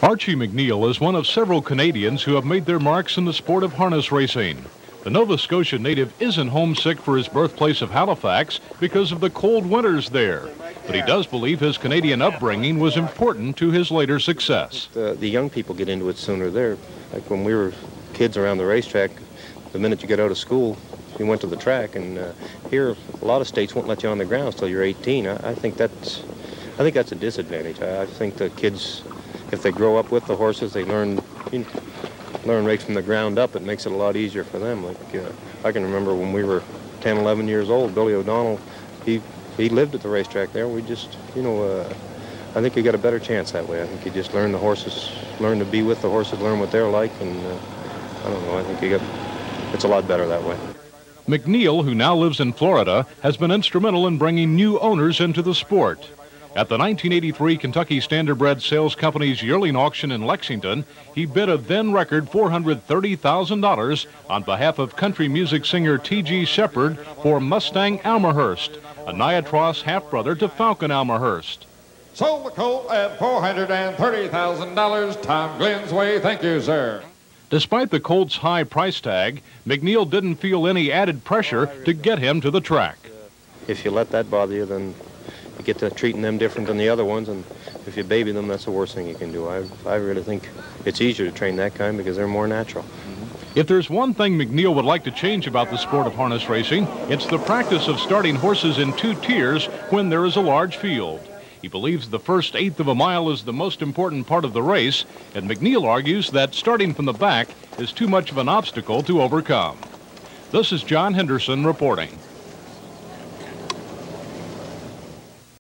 Archie McNeil is one of several Canadians who have made their marks in the sport of harness racing. The Nova Scotia native isn't homesick for his birthplace of Halifax because of the cold winters there, but he does believe his Canadian upbringing was important to his later success. The young people get into it sooner there. Like when we were kids around the racetrack, the minute you get out of school, you went to the track, and here a lot of states won't let you on the grounds till you're 18. I think that's a disadvantage. I think the kids, if they grow up with the horses, they learn right from the ground up. It makes it a lot easier for them. Like I can remember when we were 10, 11 years old, Billy O'Donnell, he lived at the racetrack there. We just, I think you got a better chance that way. I think you just learn the horses, learn to be with the horses, learn what they're like, and I don't know, I think it's a lot better that way. McNeil, who now lives in Florida, has been instrumental in bringing new owners into the sport. At the 1983 Kentucky Standardbred Sales Company's yearling auction in Lexington, he bid a then-record $430,000 on behalf of country music singer T.G. Shepherd for Mustang Almahurst, a Niatross half-brother to Falcon Almahurst. Sold the colt at $430,000. Tom Glenn's way. Thank you, sir. Despite the colt's high price tag, McNeil didn't feel any added pressure to get him to the track. If you let that bother you, then you get to treating them different than the other ones, and if you baby them, that's the worst thing you can do. I really think it's easier to train that kind because they're more natural. If there's one thing McNeil would like to change about the sport of harness racing, it's the practice of starting horses in two tiers when there is a large field. He believes the first eighth of a mile is the most important part of the race, and McNeil argues that starting from the back is too much of an obstacle to overcome. This is John Henderson reporting.